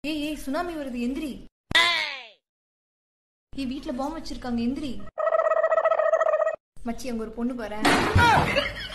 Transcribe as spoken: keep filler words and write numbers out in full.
ஏய் ஏய் சுனாமி வருது எந்திரி. ஏய் வீட்டுல பாம்பு வச்சிருக்காங்க எந்திரி. மச்சி அங்க ஒரு பொண்ணு பாரு.